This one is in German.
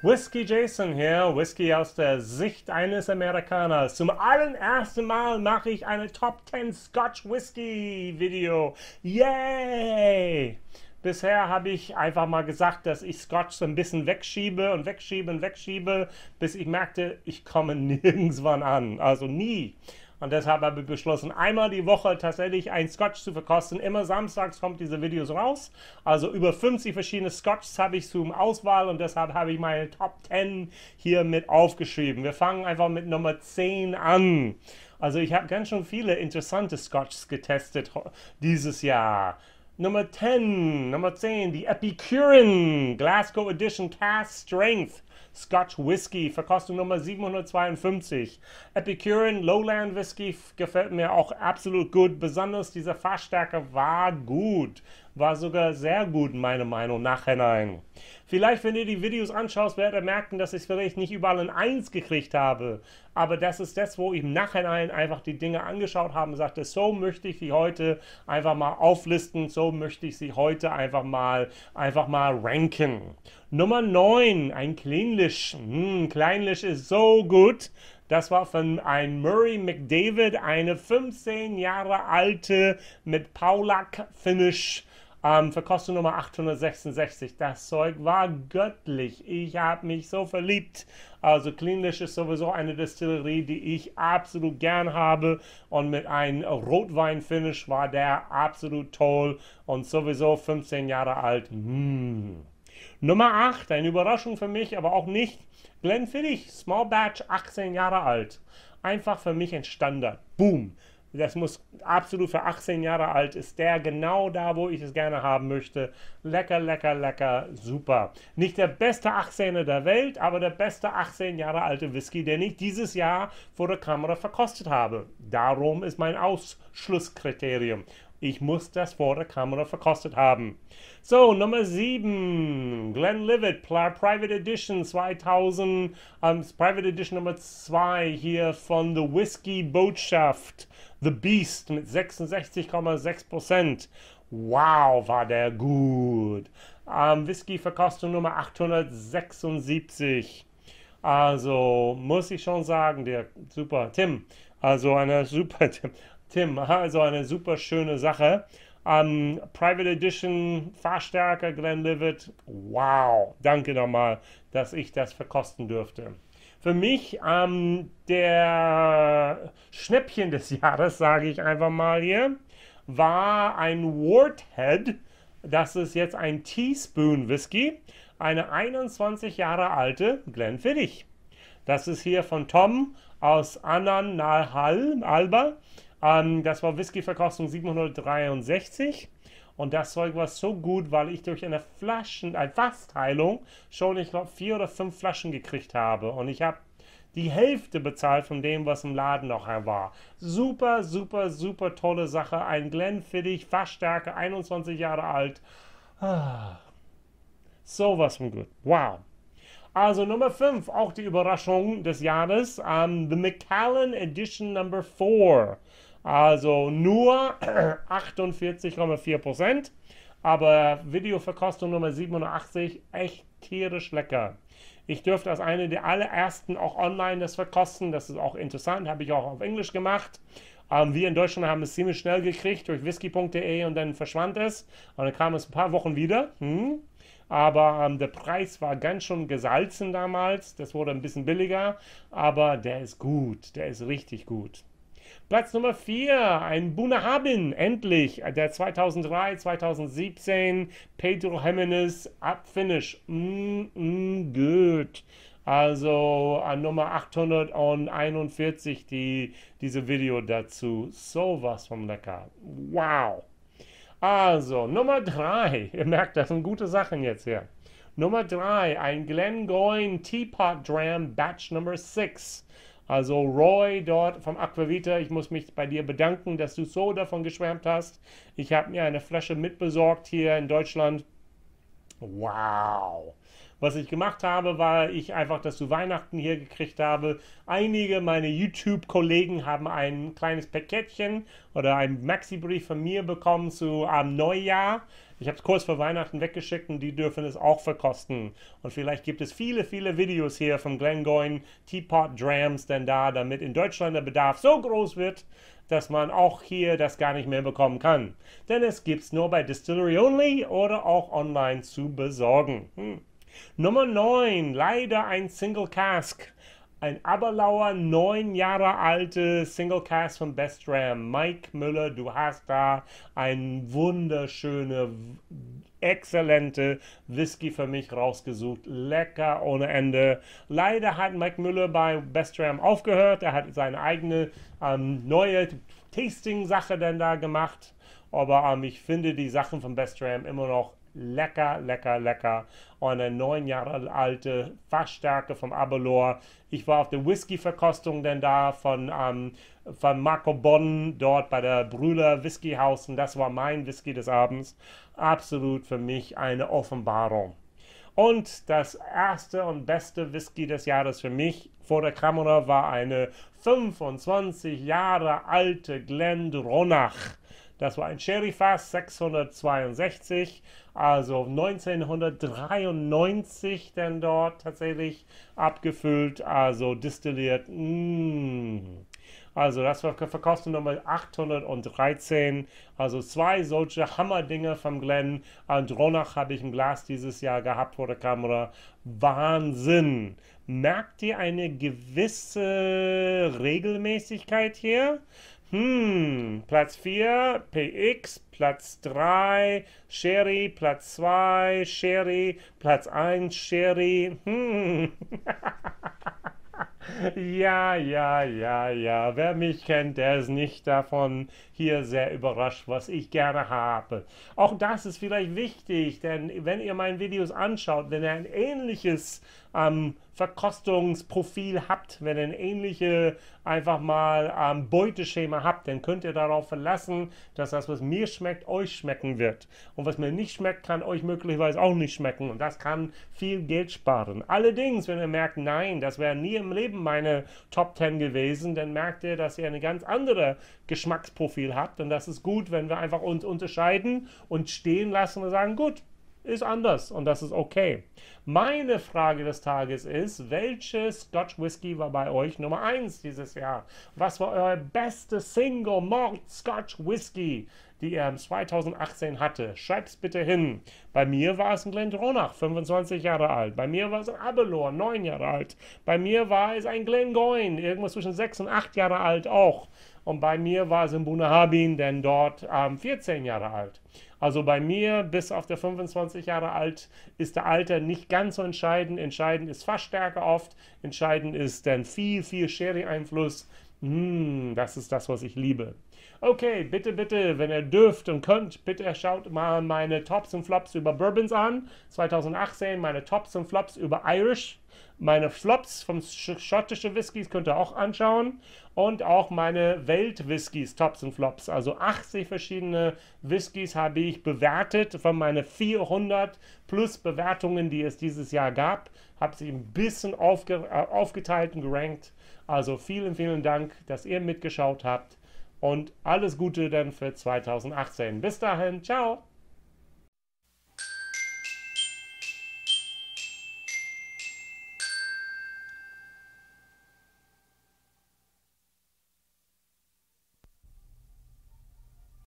Whisky Jason hier, Whisky aus der Sicht eines Amerikaners. Zum allerersten Mal mache ich eine Top 10 Scotch Whisky Video. Yay! Bisher habe ich einfach mal gesagt, dass ich Scotch so ein bisschen wegschiebe und wegschiebe und wegschiebe, bis ich merkte, ich komme nirgendwann an. Also nie. Und deshalb habe ich beschlossen, einmal die Woche tatsächlich ein Scotch zu verkosten. Immer samstags kommt diese Videos raus. Also über 50 verschiedene Scotches habe ich zum Auswahl und deshalb habe ich meine Top 10 hier mit aufgeschrieben. Wir fangen einfach mit Nummer 10 an. Also ich habe ganz schön viele interessante Scotches getestet dieses Jahr. Nummer 10, die Epicurean Glasgow Edition Cask Strength Scotch Whisky, Verkostung Nummer 752. Epicurean Lowland Whisky gefällt mir auch absolut gut. Besonders diese Fassstärke war gut. War sogar sehr gut, meiner Meinung nach hinein. Vielleicht, wenn ihr die Videos anschaut, werdet ihr merken, dass ich vielleicht nicht überall ein 1 gekriegt habe. Aber das ist das, wo ich im Nachhinein einfach die Dinge angeschaut habe und sagte, so möchte ich sie heute einfach mal auflisten, so möchte ich sie heute einfach mal ranken. Nummer 9, ein Kleinlich. Kleinlich ist so gut. Das war von ein Murray McDavid, eine 15 Jahre alte mit Paulack Finish. Verkostung Nummer 866. Das Zeug war göttlich. Ich habe mich so verliebt. Also Cleanlish ist sowieso eine Destillerie, die ich absolut gern habe. Und mit einem Rotwein-Finish war der absolut toll. Und sowieso 15 Jahre alt. Nummer 8, eine Überraschung für mich, aber auch nicht. Glenfiddich, Small Batch, 18 Jahre alt. Einfach für mich ein Standard. Boom. Das muss absolut für 18 Jahre alt, ist der genau da, wo ich es gerne haben möchte. Lecker, lecker, lecker, super. Nicht der beste 18er der Welt, aber der beste 18 Jahre alte Whisky, den ich dieses Jahr vor der Kamera verkostet habe. Darum ist mein Ausschlusskriterium. Ich muss das vor der Kamera verkostet haben. So, Nummer 7, Glenlivet Private Edition 2000, Private Edition Nummer 2 hier von The Whisky Botschaft, The Beast mit 66,6%. Wow, war der gut. Whisky Verkostung Nummer 876. Also, muss ich schon sagen, der super Tim. Also, eine super Tim, also eine super schöne Sache. Private Edition, Fassstärke, Glenlivet. Wow, danke nochmal, dass ich das verkosten durfte. Für mich der Schnäppchen des Jahres, sage ich einfach mal hier, war ein Warthead. Das ist jetzt ein Teaspoon Whisky, eine 21 Jahre alte Glenfiddich. Das ist hier von Tom aus Annan nahe Alba. Das war Whisky-Verkostung 763 und das Zeug war so gut, weil ich durch eine Fassteilung schon, ich glaube, 4 oder 5 Flaschen gekriegt habe und ich habe die Hälfte bezahlt von dem, was im Laden noch war. Super, super, super tolle Sache. Ein Glenfiddich, Fassstärke, 21 Jahre alt. Sowas von gut. Wow. Also Nummer 5, auch die Überraschung des Jahres, The Macallan Edition Number 4. Also nur 48,4%, aber Videoverkostung Nummer 87, echt tierisch lecker. Ich dürfte als eine der allerersten auch online das verkosten, das ist auch interessant, habe ich auch auf Englisch gemacht. Wir in Deutschland haben es ziemlich schnell gekriegt durch whisky.de und dann verschwand es und dann kam es ein paar Wochen wieder. Aber der Preis war ganz schön gesalzen damals. Das wurde ein bisschen billiger, aber der ist gut. Der ist richtig gut. Platz Nummer 4, ein Bunnahabhain, endlich. Der 2003, 2017, Pedro Jimenez, Up Finish. Gut. Also an Nummer 841 diese Video dazu. Sowas von lecker. Wow. Also, Nummer 3, ihr merkt, das sind gute Sachen jetzt hier. Nummer 3, ein Glengoyne Teapot Dram Batch Nummer 6. Also Roy dort vom Aquavita, ich muss mich bei dir bedanken, dass du so davon geschwärmt hast. Ich habe mir eine Flasche mitbesorgt hier in Deutschland. Wow. Was ich gemacht habe, war ich einfach das zu Weihnachten hier gekriegt habe. Einige meiner YouTube-Kollegen haben ein kleines Päckchen oder einen Maxi-Brief von mir bekommen zu Neujahr. Ich habe es kurz vor Weihnachten weggeschickt und die dürfen es auch verkosten. Und vielleicht gibt es viele, viele Videos hier von Glengoyne Teapot Drams denn da, damit in Deutschland der Bedarf so groß wird, dass man auch hier das gar nicht mehr bekommen kann. Denn es gibt es nur bei Distillery Only oder auch online zu besorgen. Nummer 9, leider ein Single Cask. Ein Aberlour, 9 Jahre alte Single Cask von Best Dram. Mike Müller, du hast da ein wunderschöne, exzellente Whisky für mich rausgesucht. Lecker ohne Ende. Leider hat Mike Müller bei Best Dram aufgehört. Er hat seine eigene neue Tasting-Sache dann da gemacht. Aber ich finde die Sachen von Best Dram immer noch lecker, lecker, lecker. Und eine 9 Jahre alte Fassstärke vom Aberlour. Ich war auf der Whisky-Verkostung denn da von Marco Bonn dort bei der Brühler Whisky House. Und das war mein Whisky des Abends. Absolut für mich eine Offenbarung. Und das erste und beste Whisky des Jahres für mich vor der Kamera war eine 25 Jahre alte Glendronach. Das war ein Sherryfass 662, also 1993 denn dort tatsächlich abgefüllt, also destilliert. Also das war Verkostung Nummer 813, also 2 solche Hammerdinger vom Glen. Dronach habe ich ein Glas dieses Jahr gehabt vor der Kamera. Wahnsinn! Merkt ihr eine gewisse Regelmäßigkeit hier? Platz 4, PX, Platz 3, Sherry, Platz 2, Sherry, Platz 1, Sherry. Ja. Wer mich kennt, der ist nicht davon hier sehr überrascht, was ich gerne habe. Auch das ist vielleicht wichtig, denn wenn ihr meine Videos anschaut, wenn ihr ein ähnliches Verkostungsprofil habt, wenn ihr ein ähnliches einfach mal Beuteschema habt, dann könnt ihr darauf verlassen, dass das, was mir schmeckt, euch schmecken wird. Und was mir nicht schmeckt, kann euch möglicherweise auch nicht schmecken. Und das kann viel Geld sparen. Allerdings, wenn ihr merkt, nein, das wäre nie im Leben meine Top 10 gewesen, dann merkt ihr, dass ihr ein ganz anderes Geschmacksprofil habt. Und das ist gut, wenn wir einfach uns unterscheiden und stehen lassen und sagen, gut, ist anders und das ist okay. Meine Frage des Tages ist, welches Scotch Whisky war bei euch Nummer 1 dieses Jahr? Was war euer beste Single Malt Scotch Whisky, die ihr 2018 hatte? Schreibt es bitte hin. Bei mir war es ein Glendronach, 25 Jahre alt. Bei mir war es ein Aberlour, 9 Jahre alt. Bei mir war es ein Glengoyne, irgendwas zwischen 6 und 8 Jahre alt auch. Und bei mir war es in Bunnahabhain, denn dort 14 Jahre alt. Also bei mir, bis auf der 25 Jahre alt, ist der Alter nicht ganz so entscheidend. Entscheidend ist Fassstärke oft. Entscheidend ist dann viel Sherry-Einfluss. Das ist das, was ich liebe. Okay, bitte, wenn ihr dürft und könnt, bitte schaut mal meine Tops und Flops über Bourbons an. 2018 meine Tops und Flops über Irish. Meine Flops vom schottischen Whiskys könnt ihr auch anschauen. Und auch meine Welt-Whiskys, Tops und Flops. Also 80 verschiedene Whiskys habe ich bewertet von meinen 400 plus Bewertungen, die es dieses Jahr gab. Habe sie ein bisschen aufgeteilt und gerankt. Also vielen Dank, dass ihr mitgeschaut habt. Und alles Gute dann für 2018. Bis dahin, ciao!